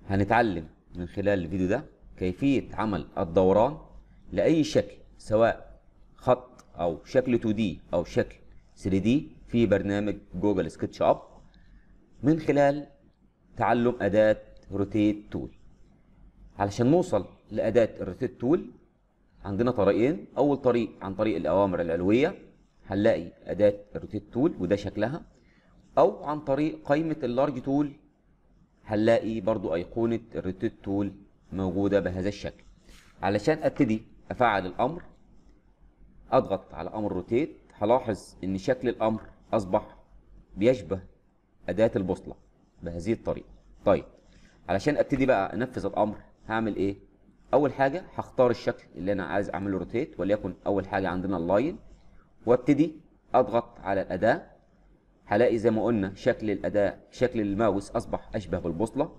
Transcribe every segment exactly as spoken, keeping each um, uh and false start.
هنتعلم من خلال الفيديو ده كيفية عمل الدوران لأي شكل، سواء خط أو شكل تو دي أو شكل ثري دي في برنامج جوجل سكتش أب، من خلال تعلم أداة روتيت تول. علشان نوصل لأداة الروتيت تول عندنا طريقين. أول طريق عن طريق الأوامر العلوية، هنلاقي أداة الروتيت تول وده شكلها، أو عن طريق قائمة اللارج تول هنلاقي برضو أيقونة الروتيت تول موجودة بهذا الشكل. علشان أبتدي أفعل الأمر أضغط على أمر روتيت، هلاحظ إن شكل الأمر أصبح بيشبه أداة البوصلة بهذه الطريقة. طيب علشان أبتدي بقى أنفذ الأمر هعمل إيه؟ أول حاجة هختار الشكل اللي أنا عايز أعمله روتيت، وليكن أول حاجة عندنا اللاين، وابتدي أضغط على الأداة. هلاقي زي ما قلنا شكل الأداة شكل الماوس أصبح أشبه بالبوصلة.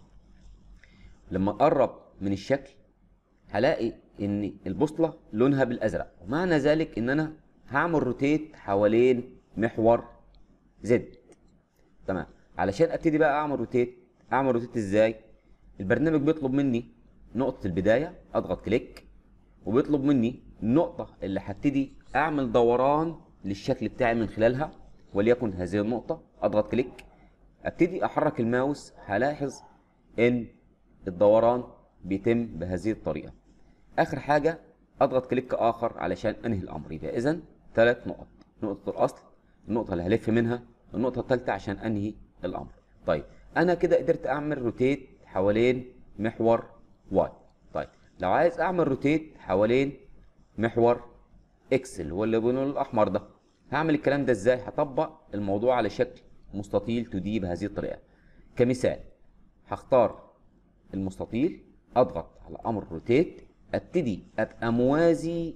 لما أقرب من الشكل هلاقي إن البوصلة لونها بالأزرق، ومعنى ذلك إن أنا هعمل روتيت حوالين محور زد. تمام. علشان أبتدي بقى أعمل روتيت، أعمل روتيت إزاي؟ البرنامج بيطلب مني نقطة البداية، أضغط كليك، وبيطلب مني النقطة اللي هبتدي أعمل دوران للشكل بتاعي من خلالها، وليكن هذه النقطة. أضغط كليك، أبتدي أحرك الماوس، هلاحظ إن الدوران بيتم بهذه الطريقة. آخر حاجة أضغط كليك آخر علشان أنهي الأمر. يبقى إذن ثلاث نقط: نقطة الأصل، النقطة اللي هلف منها، النقطة الثالثة عشان أنهي الأمر. طيب أنا كده قدرت أعمل روتيت حوالين محور واي. طيب لو عايز أعمل روتيت حوالين محور إكس اللي هو اللي باللون الأحمر ده، هعمل الكلام ده إزاي؟ هطبق الموضوع على شكل مستطيل تو دي بهذه الطريقة. كمثال هختار المستطيل، أضغط على أمر روتيت، ابتدي ابقى موازي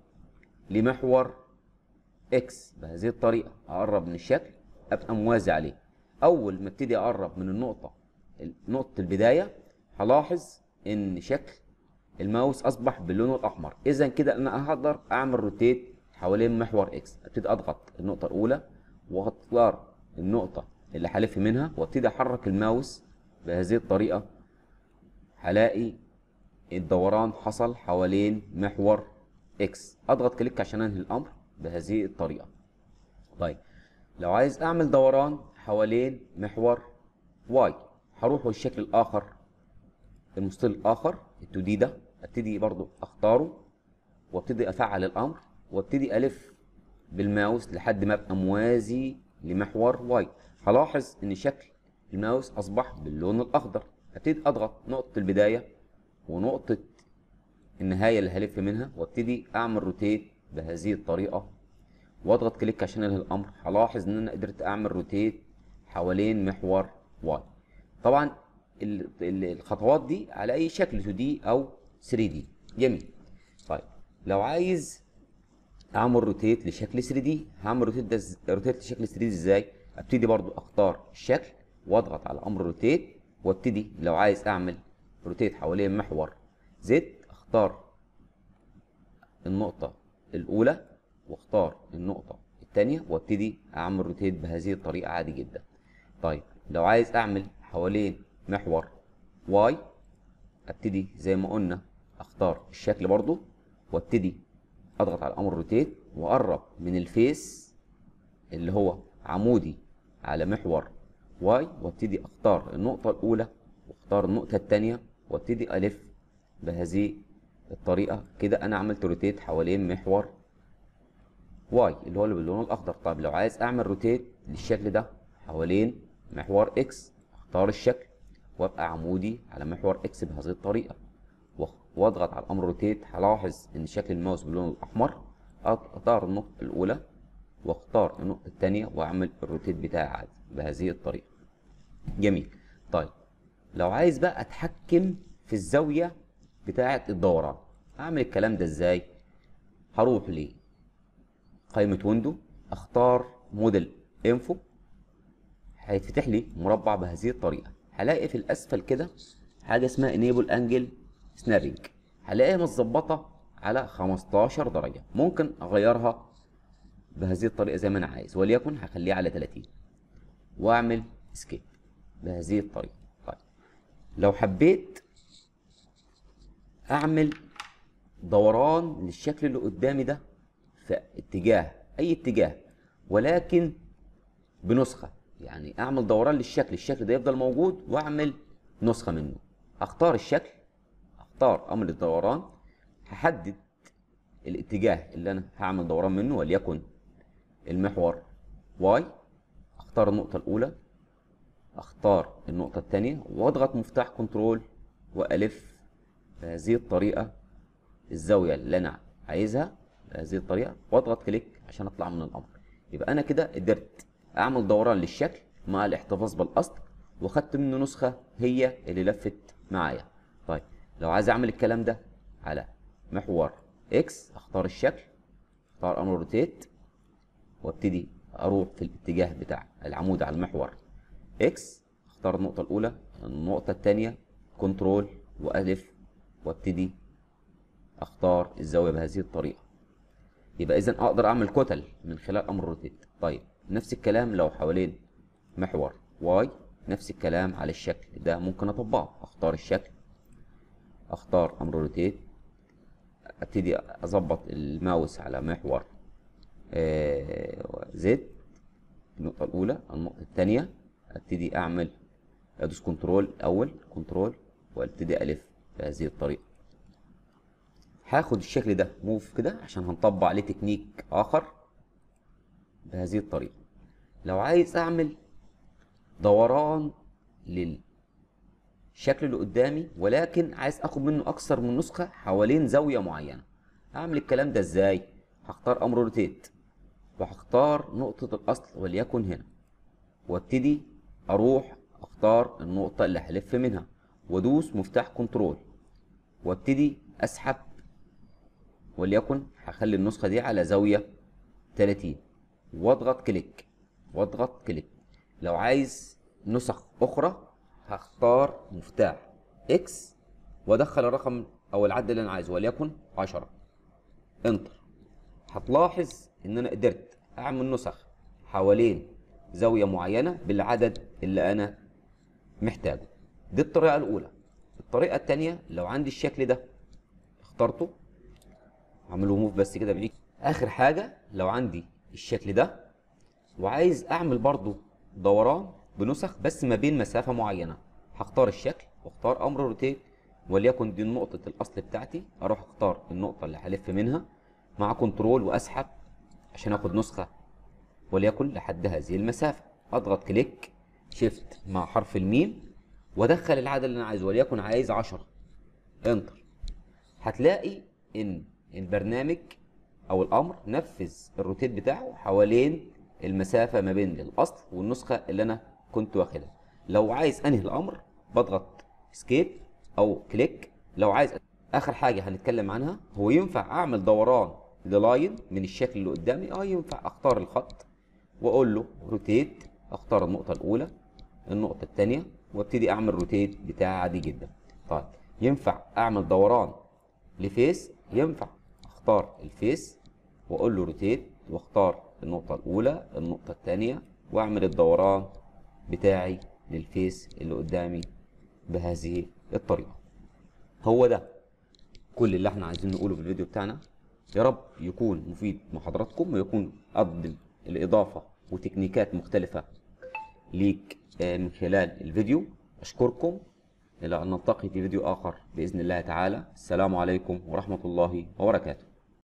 لمحور اكس بهذه الطريقه، اقرب من الشكل ابقى موازي عليه. اول ما ابتدي اقرب من النقطه نقطه البدايه هلاحظ ان شكل الماوس اصبح باللون الاحمر. اذا كده انا هقدر اعمل روتيت حوالين محور اكس. ابتدي اضغط النقطه الاولى واختار النقطه اللي هلف منها، وابتدي احرك الماوس بهذه الطريقه، هلاقي الدوران حصل حوالين محور اكس. اضغط كليك عشان انهي الامر بهذه الطريقه. طيب لو عايز اعمل دوران حوالين محور واي، هروح للشكل الاخر، المستطيل الاخر التو دي ده، ابتدي برضو اختاره وابتدي افعل الامر، وابتدي الف بالماوس لحد ما ابقى موازي لمحور واي. هلاحظ ان شكل الماوس اصبح باللون الاخضر. ابتدي اضغط نقطه البدايه ونقطة النهاية اللي هلف منها، وابتدي اعمل روتيت بهذه الطريقة، واضغط كليك عشان انهي الامر. هلاحظ ان انا قدرت اعمل روتيت حوالين محور واي. طبعا الخطوات دي على اي شكل تو دي او ثري دي. جميل. طيب لو عايز اعمل روتيت لشكل ثري دي، هعمل روتيت ده روتيت لشكل ثري دي ازاي؟ ابتدي برضو اختار الشكل واضغط على امر روتيت، وابتدي لو عايز اعمل روتيت حوالين محور زد، اختار النقطة الأولى واختار النقطة الثانية، وابتدي أعمل روتيت بهذه الطريقة عادي جدا. طيب لو عايز أعمل حوالين محور واي، ابتدي زي ما قلنا اختار الشكل برضو، وابتدي أضغط على أمر روتيت وأقرب من الفيس اللي هو عمودي على محور واي، وابتدي أختار النقطة الأولى واختار النقطة الثانية، وابتدي الف بهذه الطريقه. كده انا عملت روتيت حوالين محور واي اللي هو اللي باللون الاخضر. طيب لو عايز اعمل روتيت للشكل ده حوالين محور اكس، اختار الشكل وابقى عمودي على محور اكس بهذه الطريقه، واضغط على الامر روتيت. هلاحظ ان شكل الماوس باللون الاحمر. اختار النقطه الاولى واختار النقطه الثانيه واعمل الروتيت بتاعي عادي بهذه الطريقه. جميل. طيب لو عايز بقى اتحكم في الزاويه بتاعه الدوران، هعمل الكلام ده ازاي؟ هروح لقائمه ويندو، اختار موديل انفو، هيتفتح لي مربع بهذه الطريقه. هلاقي في الاسفل كده حاجه اسمها انيبل انجل سنابنج، هلاقيها متظبطه على خمستاشر درجه. ممكن اغيرها بهذه الطريقه زي ما انا عايز، وليكن هخليها على تلاتين واعمل اسكيب بهذه الطريقه. طيب لو حبيت اعمل دوران للشكل اللي قدامي ده في اتجاه اي اتجاه، ولكن بنسخة، يعني اعمل دوران للشكل، الشكل ده يفضل موجود واعمل نسخة منه. اختار الشكل، اختار امر الدوران، هحدد الاتجاه اللي انا هعمل دوران منه وليكن المحور واي، اختار النقطة الاولى، اختار النقطة الثانية واضغط مفتاح كنترول والف بهذه الطريقة الزاوية اللي انا عايزها بهذه الطريقة، واضغط كليك عشان اطلع من الامر. يبقى انا كده قدرت اعمل دوران للشكل مع الاحتفاظ بالاصل، واخدت منه نسخة هي اللي لفت معايا. طيب لو عايز اعمل الكلام ده على محور اكس، اختار الشكل، اختار امر روتيت، وابتدي اروح في الاتجاه بتاع العمود على المحور اكس، اختار النقطة الاولى، النقطة الثانية، كنترول والف، وابتدي اختار الزاوية بهذه الطريقة. يبقى اذا اقدر اعمل كتل من خلال امر روتيت. طيب نفس الكلام لو حوالين محور واي، نفس الكلام على الشكل ده ممكن اطبقه. اختار الشكل، اختار امر روتيت، ابتدي اظبط الماوس على محور آه زد، النقطة الأولى، النقطة الثانية، ابتدي أعمل أدوس كنترول أول، كنترول، وابتدي ألف بهذه الطريقة. هاخد الشكل ده موف كده عشان هنطبق عليه تكنيك آخر بهذه الطريقة. لو عايز أعمل دوران للشكل اللي قدامي ولكن عايز آخد منه أكثر من نسخة حوالين زاوية معينة، أعمل الكلام ده إزاي؟ هختار أمر روتيت، وهختار نقطة الأصل وليكن هنا، وابتدي اروح اختار النقطة اللي هلف منها وادوس مفتاح كنترول، وابتدي اسحب وليكن هخلي النسخة دي على زاوية ثلاثين، واضغط كليك واضغط كليك. لو عايز نسخ اخرى هختار مفتاح اكس وادخل الرقم او العدد اللي انا عايزه وليكن عشرة، انتر. هتلاحظ ان انا قدرت اعمل نسخ حوالين زاوية معينة بالعدد اللي أنا محتاجه. دي الطريقة الأولى. الطريقة التانية لو عندي الشكل ده اخترته، أعمله موف بس كده بعيد. آخر حاجة لو عندي الشكل ده وعايز أعمل برضو دوران بنسخ بس ما بين مسافة معينة، هختار الشكل واختار أمر روتيت، وليكن دي نقطة الأصل بتاعتي، أروح أختار النقطة اللي هلف منها مع كنترول وأسحب عشان آخد نسخة وليكن لحد هذه المسافة. اضغط كليك شيفت مع حرف الميم وادخل العدد اللي انا عايزه وليكن عايز عشرة، انتر. هتلاقي ان البرنامج او الامر نفذ الروتيت بتاعه حوالين المسافة ما بين الاصل والنسخة اللي انا كنت واخدها. لو عايز انهي الامر بضغط اسكيب او كليك. لو عايز اخر حاجة هنتكلم عنها، هو ينفع اعمل دوران للاين من الشكل اللي قدامي؟ اه ينفع. اختار الخط واقول له روتيت، اختار النقطة الأولى، النقطة الثانية، وابتدي أعمل روتيت بتاعي عادي جدا. طيب ينفع أعمل دوران لفيس؟ ينفع. اختار الفيس واقول له روتيت واختار النقطة الأولى، النقطة الثانية، واعمل الدوران بتاعي للفيس اللي قدامي بهذه الطريقة. هو ده كل اللي احنا عايزين نقوله في الفيديو بتاعنا. يا رب يكون مفيد مع حضراتكم ويكون قدم الإضافة وتكنيكات مختلفة ليك من خلال الفيديو. أشكركم، إلى أن نلتقي في فيديو آخر بإذن الله تعالى. السلام عليكم ورحمة الله وبركاته.